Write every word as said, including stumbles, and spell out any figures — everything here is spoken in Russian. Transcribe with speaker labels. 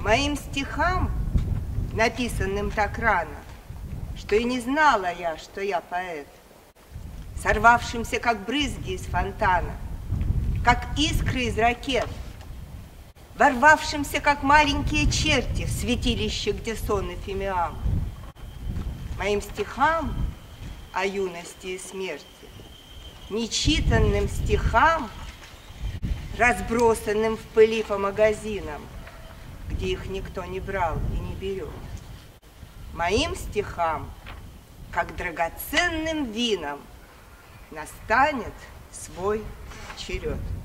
Speaker 1: Моим стихам, написанным так рано, что и не знала я, что я поэт, сорвавшимся, как брызги из фонтана, как искры из ракет, ворвавшимся, как маленькие черти в святилище, где сон и фимиам. Моим стихам о юности и смерти, нечитанным стихам, разбросанным в пыли по магазинам, где их никто не брал и не берет. Моим стихам, как драгоценным винам, настанет свой черед.